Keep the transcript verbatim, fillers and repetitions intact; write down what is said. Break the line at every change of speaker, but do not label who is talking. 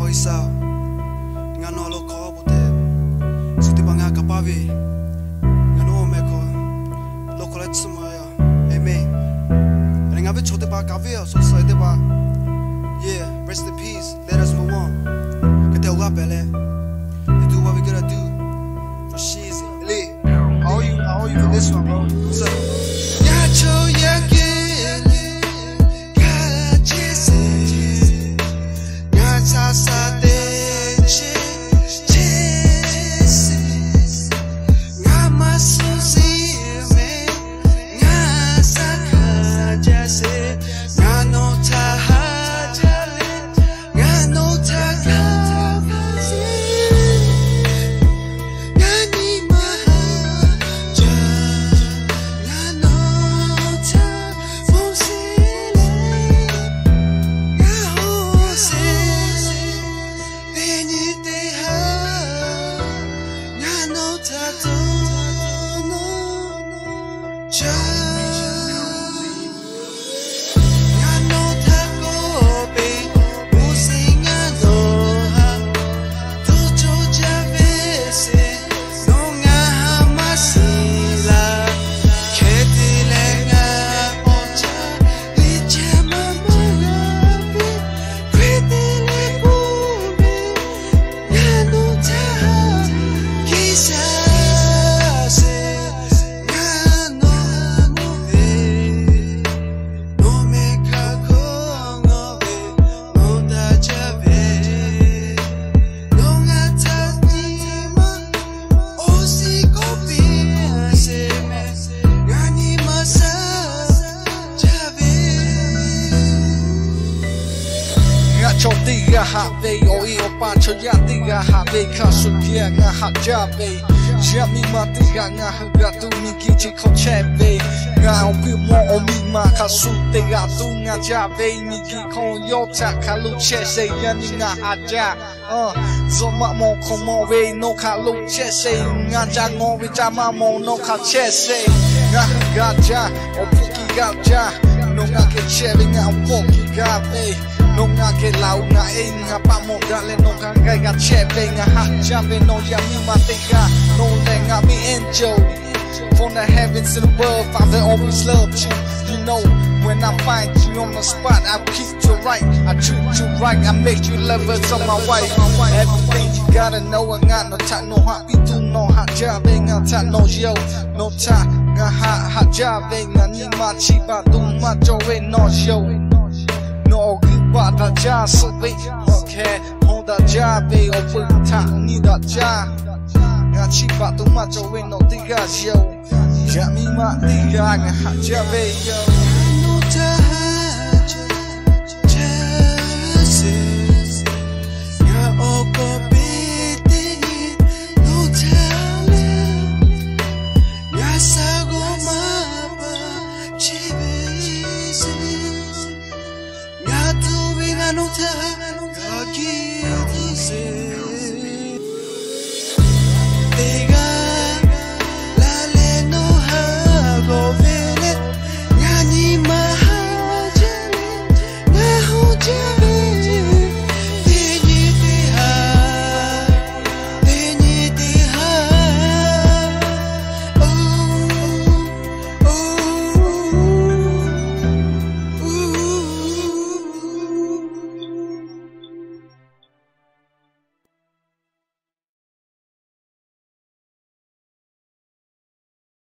hoi sao nga no lo ko bute suti banga kapavi nga no me ko lo ko let suma ya amen nga be chote ba kavia so sai de ba yeah rest in peace let us move on get the up ele we do what we gotta do for she's elite all you all you for this one bro what's up ya cho ya Sa de che che nga masu si me nga sa kha jase nga no tha ha jale nga no tha ka si nga ni ma ja nga no tha fo si le nga ho si Diga have o io pacho ya diga have kaso dia nga hajabe jami matiga nga haga tu mi kichi kochebe nga opi mo o mi ma kasu diga tu nga jabe mi ki kon yo ta kalu chese yani nga haja uh zoma mo komo we no kalu chese nga ja ngo we jama mo no ka chese nga gaja opi ki gaja no nga ke chebe nga opi gabe no nga ke lau nga e nga pa mo dale no nga ngai ga chepe nga ha jave no ya mi matega no le nga mi angel from the heavens to the world Father always loved you you know when I find you on the spot I keep you right I treat you right I make you lovers of my wife everything you gotta know I got no ta no ha bi tu no ha jave nga ta no yo no ta nga ha ha jave nga ni ma chi ba tu ma jo we no yo no but the job so big, okay. On the job, they open time, need a job. Got cheap out too much, oh, ain't no digga, yo. Got me my digga, I got job, yo.